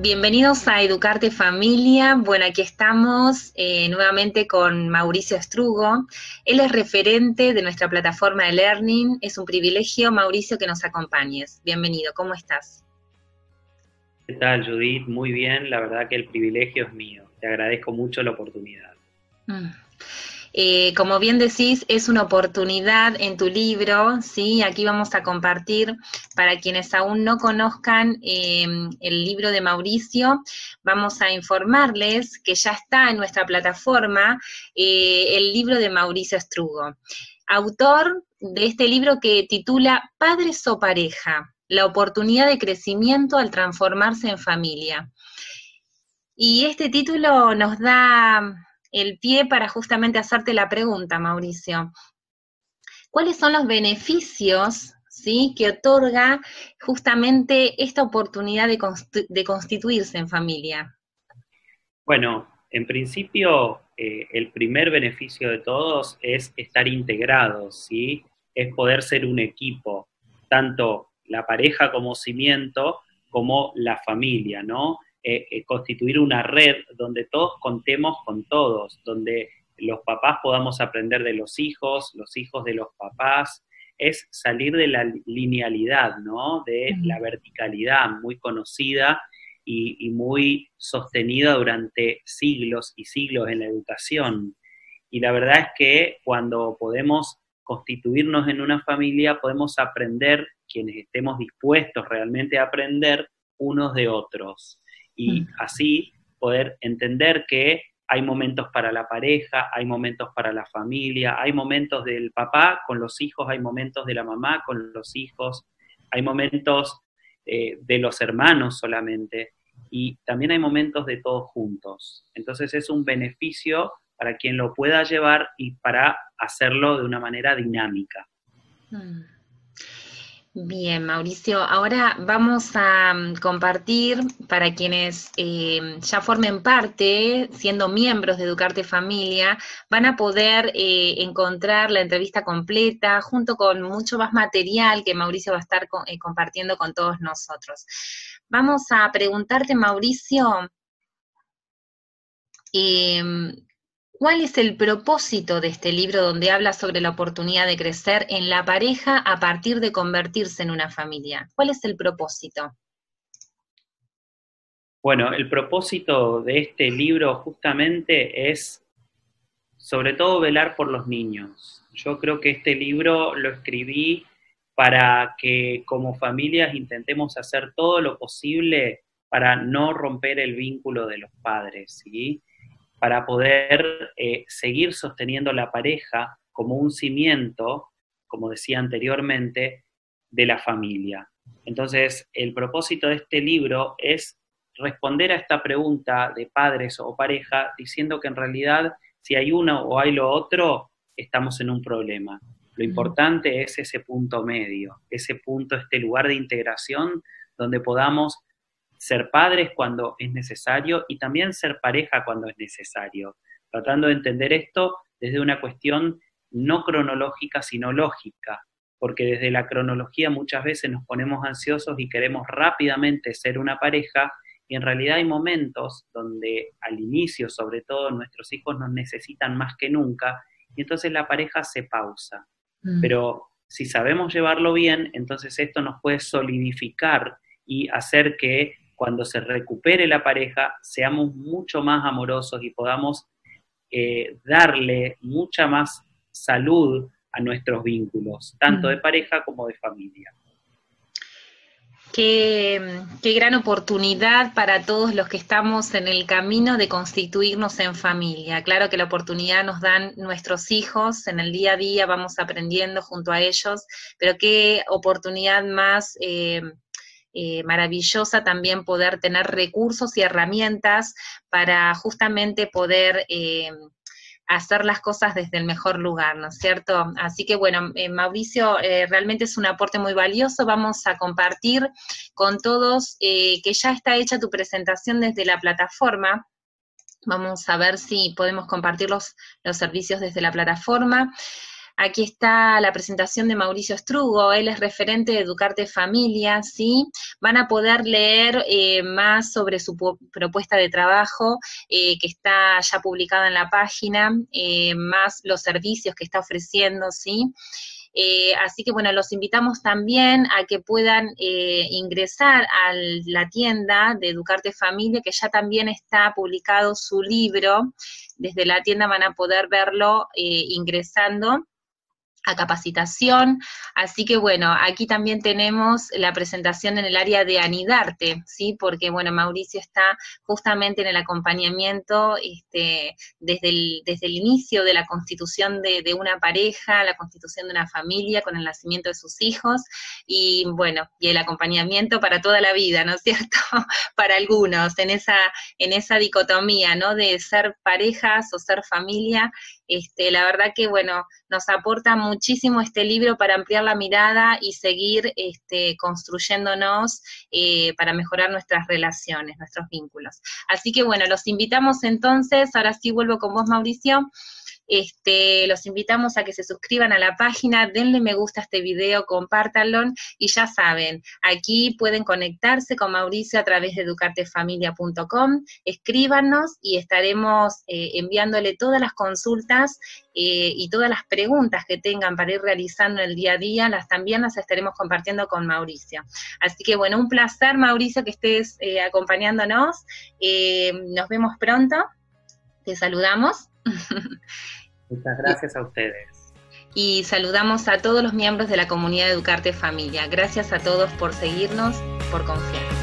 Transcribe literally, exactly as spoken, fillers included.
Bienvenidos a Educarte Familia. Bueno, aquí estamos eh, nuevamente con Mauricio Strugo. Él es referente de nuestra plataforma de Learning. Es un privilegio, Mauricio, que nos acompañes. Bienvenido, ¿cómo estás? ¿Qué tal, Judith? Muy bien, la verdad que el privilegio es mío. Te agradezco mucho la oportunidad. Mm. Eh, como bien decís, es una oportunidad en tu libro, ¿sí? Aquí vamos a compartir, para quienes aún no conozcan eh, el libro de Mauricio, vamos a informarles que ya está en nuestra plataforma eh, el libro de Mauricio Strugo, autor de este libro que titula Padres o Pareja, la oportunidad de crecimiento al transformarse en familia. Y este título nos da el pie para justamente hacerte la pregunta, Mauricio. ¿Cuáles son los beneficios, ¿sí?, que otorga justamente esta oportunidad de, constitu de constituirse en familia? Bueno, en principio, eh, el primer beneficio de todos es estar integrados, ¿sí? Es poder ser un equipo, tanto la pareja como cimiento, como la familia, ¿no? Eh, eh, constituir una red donde todos contemos con todos, donde los papás podamos aprender de los hijos, los hijos de los papás, es salir de la linealidad, ¿no? De la verticalidad muy conocida y, y muy sostenida durante siglos y siglos en la educación. Y la verdad es que cuando podemos constituirnos en una familia, podemos aprender, quienes estemos dispuestos realmente a aprender, unos de otros. Y así poder entender que hay momentos para la pareja, hay momentos para la familia, hay momentos del papá con los hijos, hay momentos de la mamá con los hijos, hay momentos eh, de los hermanos solamente, y también hay momentos de todos juntos. Entonces es un beneficio para quien lo pueda llevar y para hacerlo de una manera dinámica. Bien, Mauricio, ahora vamos a um, compartir para quienes eh, ya formen parte, siendo miembros de Educarte Familia, van a poder eh, encontrar la entrevista completa junto con mucho más material que Mauricio va a estar co eh, compartiendo con todos nosotros. Vamos a preguntarte, Mauricio, eh, ¿cuál es el propósito de este libro donde habla sobre la oportunidad de crecer en la pareja a partir de convertirse en una familia? ¿Cuál es el propósito? Bueno, el propósito de este libro justamente es, sobre todo, velar por los niños. Yo creo que este libro lo escribí para que como familias intentemos hacer todo lo posible para no romper el vínculo de los padres, ¿sí? Para poder eh, seguir sosteniendo la pareja como un cimiento, como decía anteriormente, de la familia. Entonces, el propósito de este libro es responder a esta pregunta de padres o pareja diciendo que en realidad si hay uno o hay lo otro, estamos en un problema. Lo importante es ese punto medio, ese punto, este lugar de integración donde podamos ser padres cuando es necesario y también ser pareja cuando es necesario, tratando de entender esto desde una cuestión no cronológica, sino lógica, porque desde la cronología muchas veces nos ponemos ansiosos y queremos rápidamente ser una pareja, y en realidad hay momentos donde al inicio, sobre todo, nuestros hijos nos necesitan más que nunca, y entonces la pareja se pausa. Mm. Pero si sabemos llevarlo bien, entonces esto nos puede solidificar y hacer que cuando se recupere la pareja, seamos mucho más amorosos y podamos eh, darle mucha más salud a nuestros vínculos, tanto de pareja como de familia. Qué, qué gran oportunidad para todos los que estamos en el camino de constituirnos en familia. Claro que la oportunidad nos dan nuestros hijos, en el día a día vamos aprendiendo junto a ellos, pero qué oportunidad más eh, Eh, maravillosa también poder tener recursos y herramientas para justamente poder eh, hacer las cosas desde el mejor lugar, ¿no es cierto? Así que bueno, eh, Mauricio, eh, realmente es un aporte muy valioso. Vamos a compartir con todos eh, que ya está hecha tu presentación desde la plataforma. Vamos a ver si podemos compartir los, los servicios desde la plataforma. Aquí está la presentación de Mauricio Strugo, él es referente de Educarte Familia, ¿sí? Van a poder leer eh, más sobre su propuesta de trabajo, eh, que está ya publicada en la página, eh, más los servicios que está ofreciendo, ¿sí? Eh, así que bueno, los invitamos también a que puedan eh, ingresar a la tienda de Educarte Familia, que ya también está publicado su libro. Desde la tienda van a poder verlo eh, ingresando a capacitación, así que bueno, aquí también tenemos la presentación en el área de Anidarte, ¿sí? Porque bueno, Mauricio está justamente en el acompañamiento este, desde, el, desde el inicio de la constitución de, de una pareja, la constitución de una familia, con el nacimiento de sus hijos, y bueno, y el acompañamiento para toda la vida, ¿no es cierto? Para algunos, en esa, en esa dicotomía, ¿no? De ser parejas o ser familia. Este, la verdad que, bueno, nos aporta muchísimo este libro para ampliar la mirada y seguir este, construyéndonos eh, para mejorar nuestras relaciones, nuestros vínculos. Así que, bueno, los invitamos entonces, ahora sí vuelvo con vos, Mauricio. Este, los invitamos a que se suscriban a la página, denle me gusta a este video, compártanlo, y ya saben, aquí pueden conectarse con Mauricio a través de educarte familia punto com, escríbanos y estaremos eh, enviándole todas las consultas eh, y todas las preguntas que tengan para ir realizando en el día a día, las también las estaremos compartiendo con Mauricio. Así que bueno, un placer, Mauricio, que estés eh, acompañándonos, eh, nos vemos pronto, te saludamos. Muchas gracias a ustedes. Y saludamos a todos los miembros de la comunidad de Educarte Familia. Gracias a todos por seguirnos, por confiar.